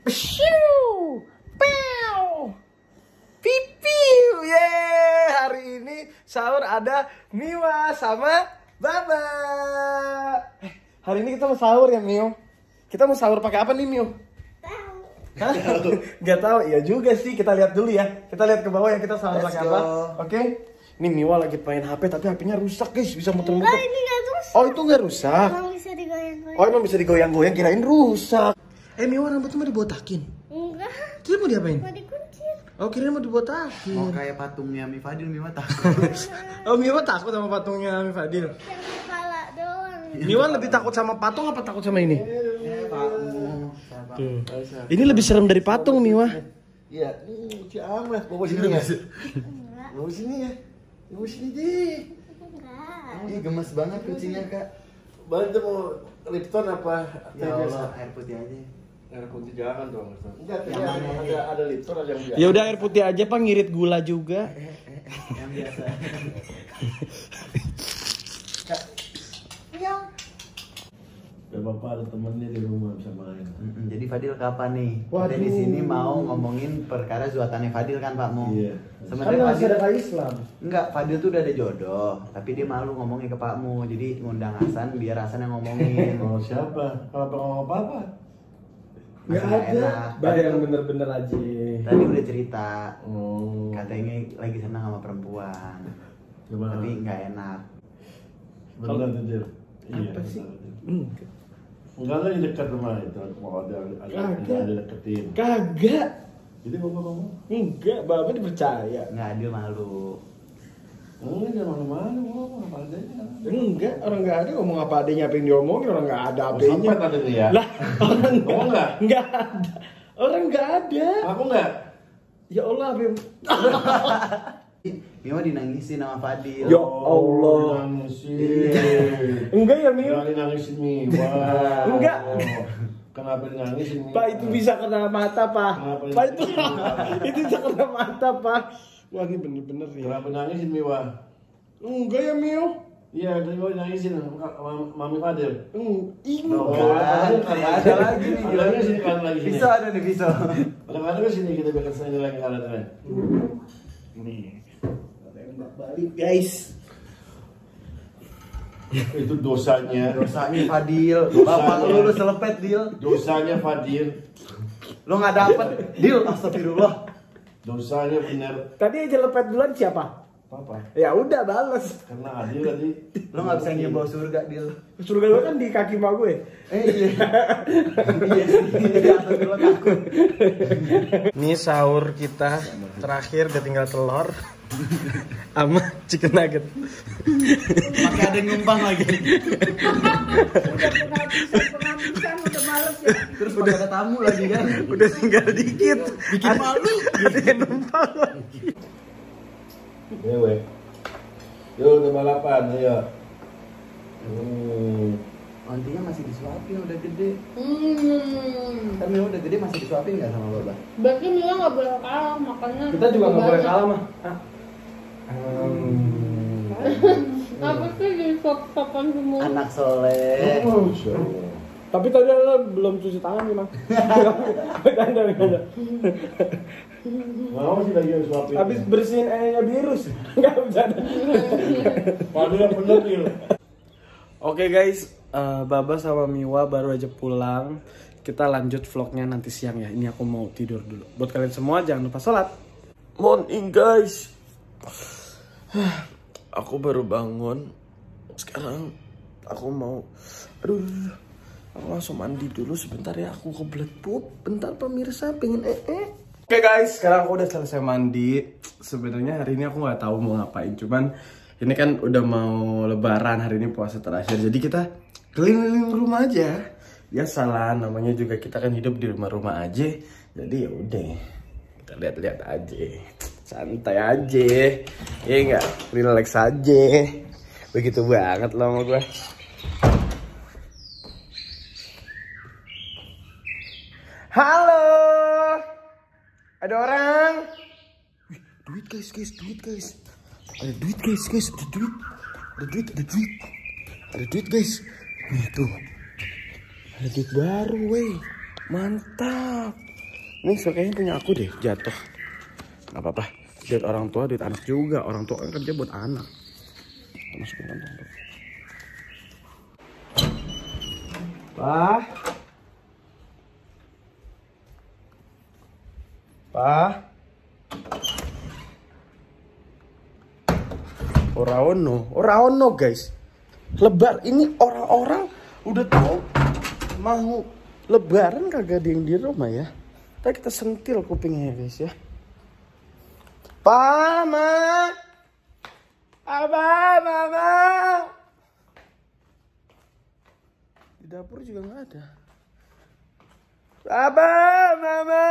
Pshiu, pew, pipiu, hari ini sahur ada Miwa sama Baba. Hari ini kita mau sahur ya Mio. Kita mau sahur pakai apa nih Mio? Hah? Gak tahu. Iya juga sih. Kita lihat dulu ya. Kita lihat ke bawah ya kita sahur pakai apa. Oke. Ini Miwa lagi main HP tapi HP-nya rusak guys. Bisa muter-muter. Enggak, ini gak rusak. Oh itu gak rusak. Emang bisa digoyang-goyang. Oh emang bisa digoyang-goyang. Kirain rusak. Miwa rambutnya mau dibotakin? Enggak. Terus mau diapain? Mau dikuncir. Oh kirain mau dibotakin. Mau kayak patungnya Mi Fadil, Miwa takut. Oh Miwa takut sama patungnya Mi Fadil. Yang kepala doang. Miwa lebih takut sama patung apa takut sama ini? Tuh. Ini lebih serem dari patung Miwa. Iya, lucu amat. Bawa sini ya. Enggak. Bawa sini ya. Bawa sini deh. Enggak. Ih, gemes banget kucingnya, Kak. Bantu mau Lipton apa? Ya Allah, air putih aja. Air putih jangan dong. Enggak, Yang mana? ada Lipton ada yang biasa. Ya udah air putih aja Pak, ngirit gula juga. Yang biasa. Ya bapak ada temennya di rumah bisa main. Jadi Fadil kapan nih? Waduh. Kita di sini mau ngomongin perkara zuatannya Fadil kan, Pak Mo? Iya. Sebenarnya Fadil Islam. enggak, Fadil tuh udah ada jodoh, tapi dia malu ngomongin ke Pak Mo. Jadi ngundang Hasan biar Hasan yang ngomongin. Oh siapa? Kalau ngomong apa-apa? Nggak Masa ada. enak. Bah yang bener-bener aja. Tadi udah cerita, Oh. katanya lagi senang sama perempuan, Gimana? tapi nggak enak. Benar tuh Jil. Apa sih? Enggak lagi dekat rumah itu. Mau ada deketin. Kagak. Jadi bapak ngomong. Enggak, Baba dipercaya. Nggak adil, malu. Enggak jangan malu-malu ngomong apa adanya. Enggak, orang enggak ada ngomong apa adanya, apa yang diomongin orang enggak ada apa-anya. Sempat ada tuh ya. Lah, orang Oh, enggak? Enggak ada. Orang enggak ada. Aku enggak. Ya Allah, apa yang... Mima dinangisin sama Fadil. Ya Allah. Nangisin. Enggak ya, Mio? Jangan nangisin nih. Wah. Enggak. Kenapa nangisin nih? Pak, itu bisa kena mata, Pak. Kenapa Pak, itu itu bisa kena mata, Pak. Wah, ini bener-bener nih. Kenapa nangisin Miwa? Enggak ya, Mio? Iya, tadi gue nangisin Mami Fadil. Enggak. Ada lagi nih. Ada lagi sini kan lagi sini. Pisau ada nih, pisau. Ada ke sini kita bikin sini lagi karetnya. Nih. Ada yang balik, guys. Itu dosanya. Dosanya Fadil. Dosanya. Bapak lu selepet, Dil. Dosanya Fadil. Lu nggak dapet, Dil. Astagfirullah. Dosanya bener. Tadi aja lepet duluan siapa? Apa? Ya udah, bales. Karena Adil tadi. Lu nggak bisa nyium bau surga, Dil. Surga gue kan di kaki mak gue. Iya. Iya, jadi astagfirullah takut. Ini sahur kita terakhir udah tinggal telur sama chicken nugget. Pakai ada yang numpang lagi. Penghabisan udah males ya. Terus udah ada tamu lagi kan. Udah tinggal dikit. Bikin malu. Ada yang numpang lagi. Dewe. Yuk udah balapan, ayo. Ontinya masih disuapin, udah gede. Kan Mia udah gede masih disuapin nggak sama Baba? Berarti Mia nggak boleh kalah makanya. Kita juga nggak boleh kalah mah. Apa sih di papan semua? Anak soleh. Tapi tadi lo belum cuci tangan nih, Mang. Bercanda. Mau sih lagi suapin. Habis bersihin enya virus. Enggak bercanda. Padahal yang bener nih. Oke guys, Baba sama Miwa baru aja pulang. Kita lanjut vlognya nanti siang ya. Ini aku mau tidur dulu. Buat kalian semua jangan lupa sholat. Morning guys. Aku baru bangun. Sekarang aku mau, aduh, aku langsung mandi dulu sebentar ya. Aku kebelet pup. Bentar pemirsa, pengen Oke guys, sekarang aku udah selesai mandi. Sebenarnya hari ini aku nggak tahu mau ngapain. Cuman ini kan udah mau lebaran, hari ini puasa terakhir. Jadi kita keliling rumah aja. Biasalah, namanya juga kita kan hidup di rumah-rumah aja. Jadi ya udah, kita lihat-lihat aja. Santai aja. Ya enggak, relax aja. Begitu banget loh sama gue. Halo. Ada orang? Duit guys, duit guys. Ada duit guys, ada duit. Ada duit guys. Nih tuh. Ada duit baru, wey. Mantap. Ini kayaknya punya aku deh, jatuh. Gak apa-apa. Duit orang tua, duit anak juga. Orang tua kan kerja buat anak. Masukin kantong dulu. Pak. Pak. Ora-ono guys. Lebar ini orang-orang udah tahu mau lebaran kagak ada yang di rumah ya. Ntar kita sentil kupingnya guys ya. Pa, Ma. Abah, Mama. Di dapur juga nggak ada. Abah, Mama.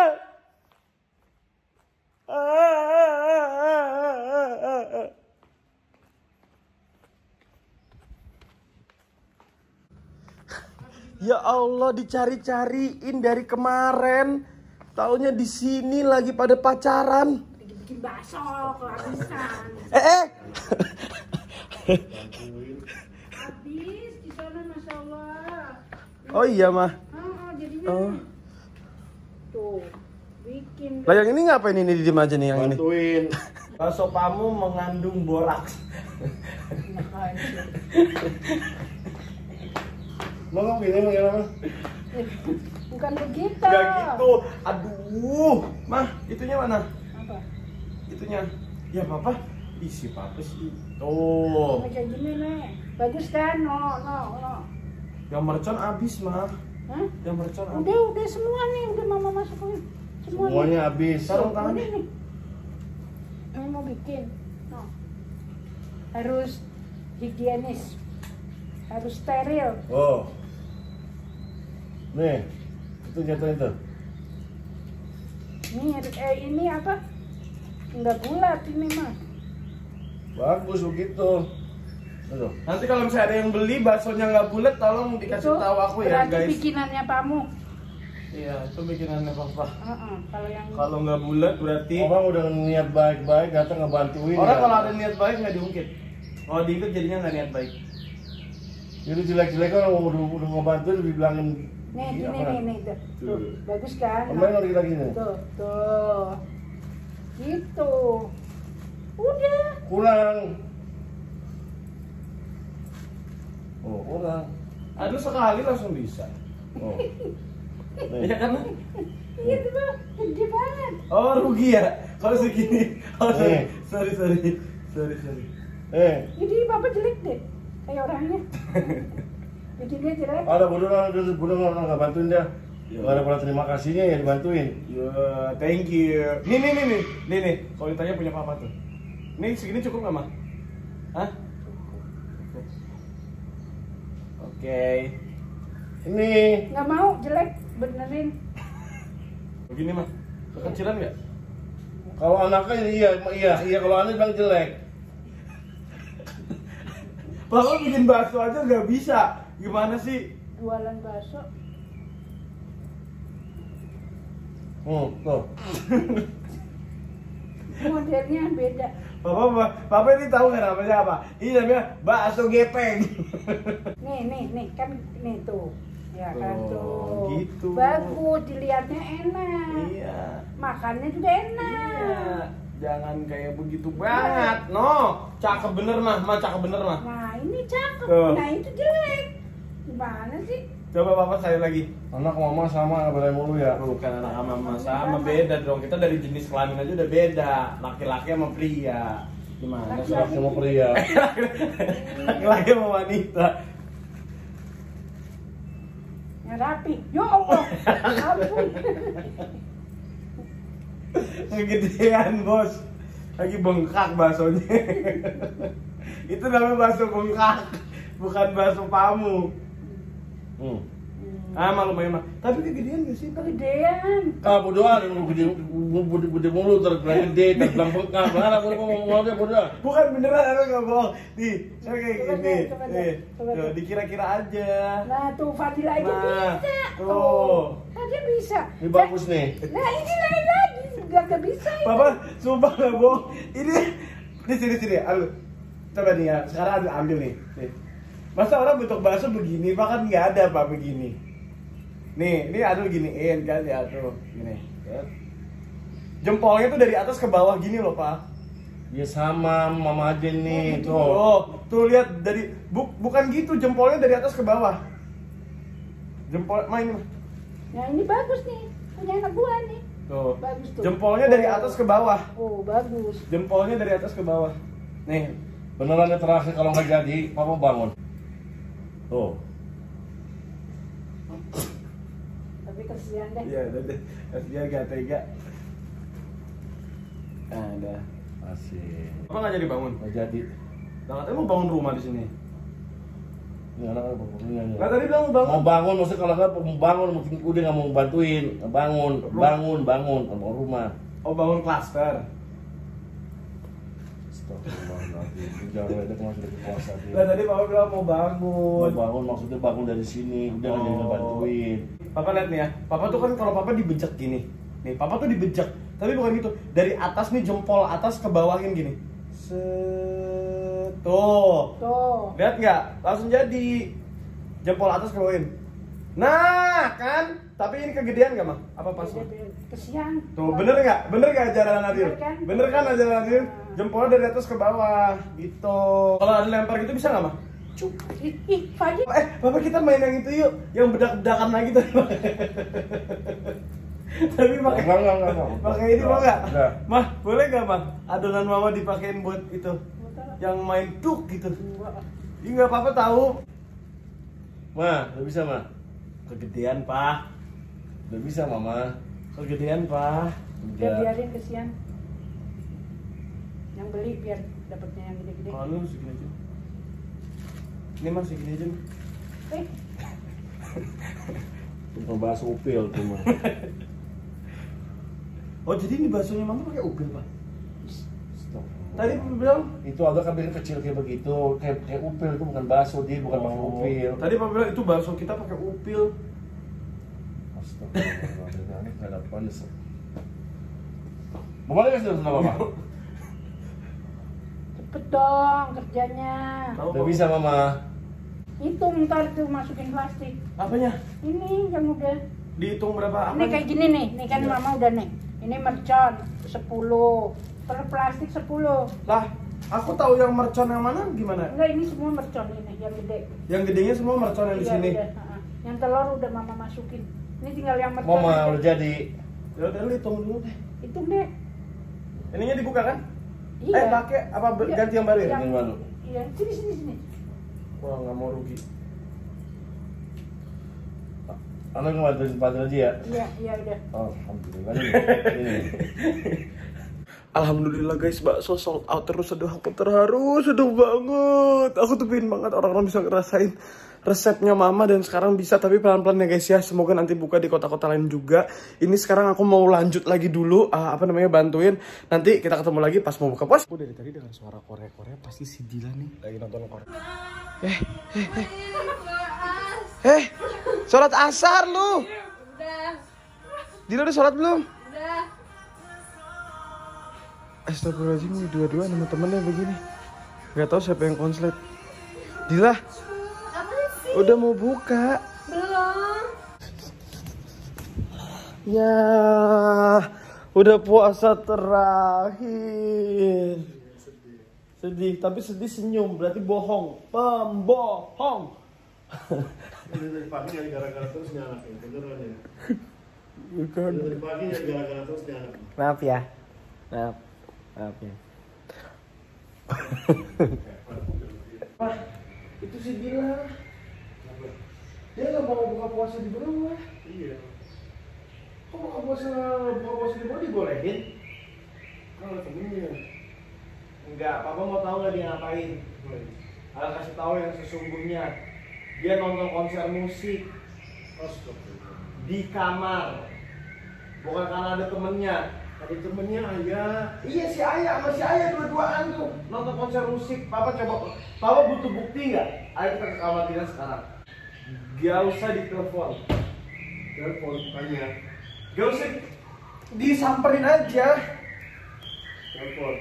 Ya Allah, dicari-cariin dari kemarin. Taunya di sini lagi pada pacaran. Bikin bakso kehabisan. Habis di sana Masya Allah. Oh iya mah. Jadinya tuh bikin. Lah yang ini ngapain ini diem aja nih yang ini? Bantuin. Bakso pamu mengandung boraks. Mau pilih mau Bukan begitu. Gak gitu. Aduh, Mah, itunya mana? Apa? Itunya. Ya papa. Isi papa sih. Tuh. Kayak gini nih. Bagus kan? No. Yang mercon habis, Mah. Hah? Yang mercon habis. Udah semua nih, udah mama masukin. semuanya habis. Sarung tangan Ini nih. Ini mau bikin. No. Harus higienis. Harus steril. Oh. Nih, itu jatuh itu. Ini apa? Enggak bulat ini mah. Bagus begitu. Aduh. Nanti kalau misalnya ada yang beli baksonya nggak bulat, tolong dikasih tahu aku ya, berarti guys. bikinannya Pamu. Iya, itu bikinannya papa. Kalau yang Kalau nggak bulat berarti Orang udah niat baik-baik datang ngebantuin. orang ya. kalau ada niat baik nggak diungkit. Kalau diungkit jadinya nggak niat baik. Jadi jelek-jelek kan udah ngebantuin dibilangin. nih gini nih. Tuh, bagus kan? Kemarin lagi nih. Tuh. Gitu. Udah. Kurang. Oh, kurang. Aduh sekali langsung bisa. Oh. Iya kan? Iya tuh, Bang. Gede banget. Oh rugi ya? Kalau segini. Oh Nih. sorry. Jadi Bapak jelek deh. Kayak orangnya. Jadi dia jelek. Ada bodoh nggak bantuin dia. Nggak ada pada terima kasihnya ya dibantuin. Ya, thank you. Nih. Kalau ditanya punya papa tuh. Nih segini cukup nggak, Mah? Hah? Oke. Ini Nggak mau jelek, benerin. Begini, Mah. Kekecilan nggak? kalau anaknya iya kalau anak bilang jelek. Bapak bikin bakso aja nggak bisa. Gimana sih? Jualan bakso. Tuh. Modelnya beda. Papa ini tahu nggak namanya apa? Ini namanya bakso gepeng. Nih kan nih tuh. Ya kan Oh, tuh. gitu. Bagus, dilihatnya enak. Iya. Makannya juga enak. Iya. Jangan kayak begitu banget. No, cakep bener mah, cakep bener mah. Nah, ini cakep. Tuh. Nah, itu jelek. Gimana sih? Coba papa sekali lagi. Anak mama sama nggak boleh mulu ya. Bukan anak sama sama beda dong. Kita dari jenis kelamin aja udah beda. Laki-laki sama pria. Gimana sih? Laki sama pria. Laki-laki sama wanita. Yang rapi. Ya Allah. Ampun. Kegedean bos. Lagi bengkak baksonya. Itu namanya bakso bengkak. Bukan bakso pamu. Malu mah. Tapi kegedean gak sih? Kegedean. Bodoh ada gede mulu terbilang gede terbilang bengkak. Mana aku ngomong dia bodoh. Bukan beneran, aku gak bohong. Nih, saya kayak Coba gini. coba Nih, coba tuh, dikira-kira aja. Nah, tuh Fadila aja Nah, bisa. tuh. Aja bisa. Ini bagus nih. Nah, ini lain lagi. Gak bisa ini. Papa, sumpah gak bohong. Ini, di sini. Aduh. Coba nih ya, sekarang ambil nih. Masa orang bentuk bakso begini, bahkan nggak ada Pak begini. Nih, ini Adul giniin kan ya tuh, gini. Jempolnya tuh dari atas ke bawah gini loh, Pak. Ya sama mama aja nih, tuh. Tuh lihat dari bukan gitu, jempolnya dari atas ke bawah. Jempol main. Nah ini bagus nih, punya anak gua nih. Tuh. Bagus tuh. Jempolnya dari atas ke bawah. Oh bagus. Jempolnya dari atas ke bawah. Nih. Beneran yang terakhir kalau nggak jadi, papa bangun. Tuh. Tapi kesian deh. Iya, udah deh. Dia gak tega. Nah, udah. Asik. Apa nggak jadi bangun? Nggak jadi. Nah, katanya mau bangun rumah di sini. Ini anak bangunnya. Nah, tadi bilang mau bangun. Mau bangun, maksudnya kalau nggak mau bangun, mungkin udah nggak mau bantuin. Bangun, bangun rumah. Oh, bangun klaster. Astagfirullahaladzim. Jangan ledek masuk ke puasa. Nah, tadi Papa bilang mau bangun. Mau bangun maksudnya bangun dari sini, udah nggak jadi ngebantuin. Papa lihat nih ya, Papa tuh kan kalau Papa dibejek gini. Nih, Papa tuh dibejek. Tapi bukan gitu. Dari atas nih jempol atas ke bawahin gini. Tuh. Lihat nggak? Langsung jadi. Jempol atas ke bawahin. Nah, kan? Tapi ini kegedean nggak, Mah? Apa pas? Kesian. Tuh, bener nggak? Bener nggak ajaran Adil? Bener kan? Bener kan ajaran Adil? Jempolnya dari atas ke bawah, gitu. Kalau Adil lempar gitu bisa nggak, Mah? Cuk. Ih, Fadi. Bapak kita main yang itu yuk, yang bedak-bedakan lagi tuh. Tapi pakai pakai ini mau nggak? Mah, boleh nggak, Mah? Adonan mama dipakein buat itu, yang main duk gitu. Ini nggak apa-apa tahu. Ma, udah bisa ma? Kegedean, Pak. Udah bisa mama. Kegedean, Pak. Udah biarin kesian. Yang beli biar dapatnya yang gede-gede. Kalau lu segini aja. Ini masih gini aja. Untuk bakso upil tuh mah. Oh, jadi ini baksonya mama pakai upil, Pak? Tadi Papa bilang itu agak kabin kecil kayak begitu, kayak upil itu bukan bakso, dia bukan pakai upil. Tadi Papa bilang itu bakso kita pakai upil. Astagfirullah, ini nggak ada panas. Mau balik sudah sama Bapak? Cepet dong kerjanya. Udah bisa mama. Hitung ntar tuh masukin plastik. Apanya? Ini yang udah. Dihitung berapa? Ini kayak gini nih, nih kan Iya. mama udah nih. Ini mercon 10, per plastik 10. Lah, aku tahu yang mercon yang mana gimana? Enggak, ini semua mercon ini yang gede. Yang gedenya semua mercon yang di Iya, sini. udah, yang telur udah mama masukin. Ini tinggal yang mercon. Mama aja. udah jadi. Ya udah lu hitung dulu deh. Hitung deh. Ininya dibuka kan? Iya. Pakai apa Iya, ganti yang baru ya? Yang baru. Iya, sini. Wah, nggak mau rugi. Anak ngebantuin aja ya? Iya udah. Oh, alhamdulillah. Ini. Alhamdulillah guys, bakso sold out terus. Aduh, aku terharu, sedih banget. Aku tuh pengen banget orang-orang bisa ngerasain resepnya mama dan sekarang bisa, tapi pelan-pelan ya guys ya. Semoga nanti buka di kota-kota lain juga. Ini sekarang aku mau lanjut lagi dulu, bantuin. Nanti kita ketemu lagi pas mau buka puasa. Aku dari tadi dengan suara Korea-Korea pasti si Dila nih lagi nonton Korea. Sholat asar lu. Udah. Dila udah sholat belum? Udah. Astagfirullahaladzim, nih dua-dua sama temennya begini. Gak tahu siapa yang konslet. Dila, Apa sih? udah mau buka. Belum. Ya, udah puasa terakhir. Sedih, tapi sedih senyum, berarti bohong. Pembohong. Dari pagi jadi gara-gara terus nyala, beneran ya. Bukan. Dari pagi jadi gara-gara terus nyala. Maaf ya. Maaf ya. Wah, itu si Dila. Dia nggak mau buka puasa di bawah. Iya. Kok buka puasa di bawah dibolehin? Kalau temennya. Enggak, Papa mau tahu nggak dia ngapain? Akan kasih tahu yang sesungguhnya. Dia nonton konser musik di kamar, bukan karena ada temennya. Ada temennya ayah. Iya si Ayah sama si Ayah dua-duaan tuh nonton konser musik. Papa butuh bukti nggak? Ayo kita ke kamar Dila sekarang. Gak usah ditelepon. Telepon tanya. Gak usah disamperin aja. Telepon.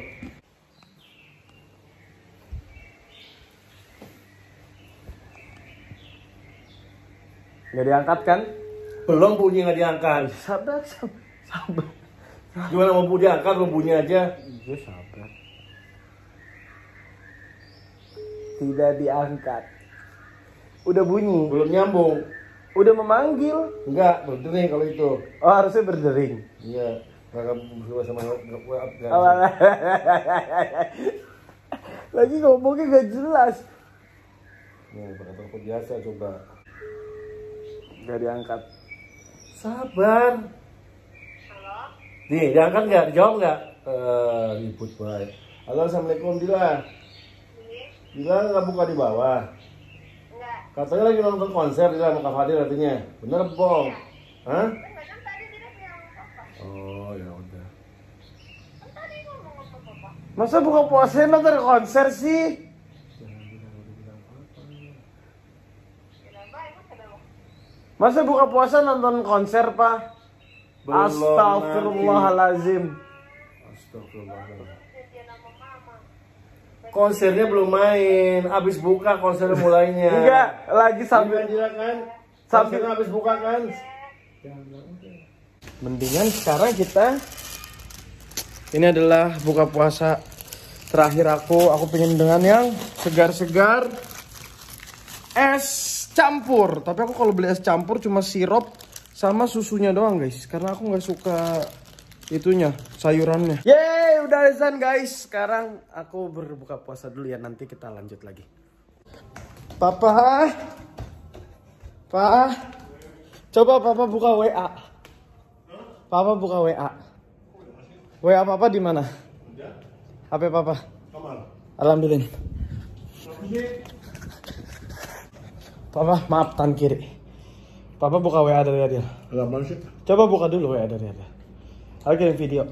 Gak diangkat kan? Belum bunyi nggak diangkat. Sabar. Gimana mau diangkat, belum bunyi aja. Iya sabar. Tidak diangkat. Udah bunyi. Belum nyambung. Udah memanggil. Enggak, berdering kalau itu. Oh harusnya berdering. Iya. Nggak berdua sama Lagi ngomongnya gak jelas. Nih, pakai telepon biasa coba. Gak diangkat. Sabar. Nih, diangkat nggak? Dijawab nggak? Ribut baik. Halo, assalamualaikum Dila. Dila nggak buka di bawah. Katanya lagi nonton konser Dila sama Kak Fadil artinya. Bener bohong? Hah? Oh ya udah. Masa buka puasa nonton konser sih? Masa buka puasa nonton konser, Pak? Belum Astagfirullahalazim. Astagfirullahaladzim. Konsernya belum main, abis buka konser mulainya. Enggak, lagi sambil Dila kan? sambil Konsernya abis buka kan? mendingan sekarang kita ini adalah buka puasa terakhir aku pengen dengan yang segar-segar es campur. Tapi aku kalau beli es campur cuma sirup sama susunya doang guys, karena aku nggak suka itunya, sayurannya. Yeay, udah azan guys. Sekarang aku berbuka puasa dulu ya, nanti kita lanjut lagi. Papa, coba Papa buka WA. Papa buka WA. WA Papa di mana? HP Papa. Alhamdulillah. Papa, maaf tangan kiri. Papa buka WA dari Adil. Apaan sih? Coba buka dulu WA dari Adil. Aku kirim video.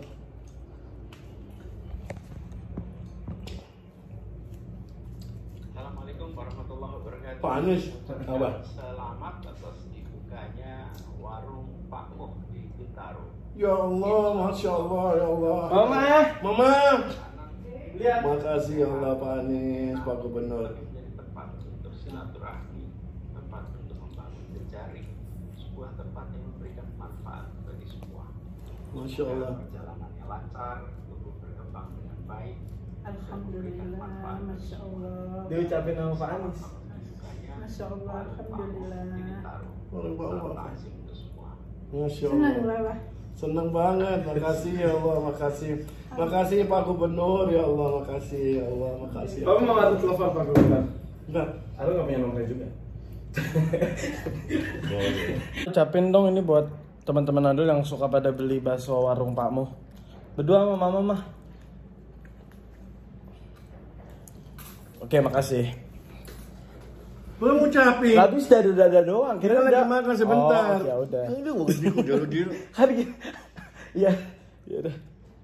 Assalamualaikum warahmatullahi wabarakatuh. Pak Anies, apa? Selamat atas dibukanya warung Pak Muh di Bintaro. Ya Allah, Masya Allah, ya Allah. Mama. Lihat. Makasih ya Allah Pak Anies, Pak Gubernur. Menjadi tempat untuk silaturahmi, tempat untuk membangun jejaring, sebuah tempat yang memberikan manfaat bagi semua. Masya Allah. Perjalanannya lancar, tumbuh berkembang dengan baik. Alhamdulillah, Masya Allah. Diucapin sama Pak Anies. Masya Allah, Alhamdulillah. Orang bawa. Masya Senang Allah. Bapak. Senang banget, makasih ya Allah, makasih. Makasih Pak Gubernur, ya Allah, makasih ya Allah, makasih. Kamu mau ngatur telepon Pak Gubernur? Enggak. Aku nggak punya nomornya juga. Ucapin dong ini buat teman-teman Adul yang suka pada beli bakso warung Pakmu. Berdua sama Mama mah. Oke, makasih. Belum ngucapin. Habis dada doang. Kita lagi makan sebentar. Oh, ya udah. Ini udah gitu. Kan gitu. Iya. Ya udah.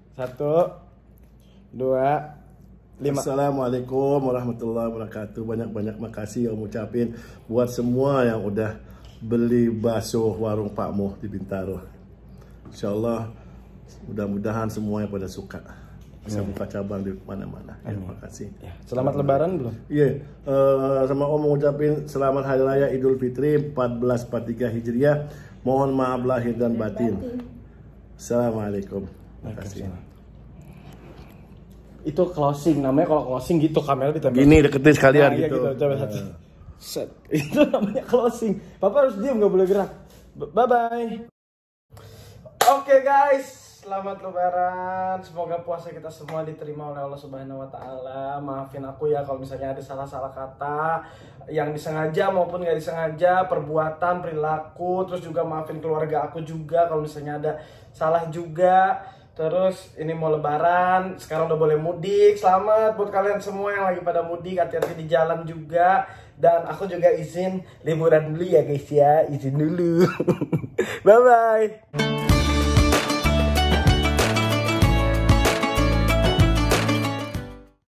1 2 5. Assalamualaikum warahmatullahi wabarakatuh. Banyak-banyak makasih yang ngucapin buat semua yang udah beli bakso warung Pakmu di Bintaro. Insyaallah mudah-mudahan semuanya pada suka. Bisa buka cabang di mana-mana. Ya, makasih. Ya, selamat lebaran belum? Iya, sama Om ngucapin selamat Hari Raya Idul Fitri 1443 Hijriah. Mohon maaf lahir dan batin. Assalamualaikum. Makasih. Itu closing, namanya kalau closing gitu, kamera ditempel. Gini deketin sekalian Iya gitu. Coba satu. Set. Itu namanya closing. Papa harus diam, nggak boleh gerak. Bye bye. Oke guys, selamat lebaran. Semoga puasa kita semua diterima oleh Allah Subhanahu wa taala. Maafin aku ya kalau misalnya ada salah-salah kata yang disengaja maupun nggak disengaja, perbuatan, perilaku, terus juga maafin keluarga aku juga kalau misalnya ada salah juga. Terus ini mau lebaran, sekarang udah boleh mudik. Selamat buat kalian semua yang lagi pada mudik, hati-hati di jalan juga. Dan aku juga izin liburan dulu ya guys ya, izin dulu. Bye bye.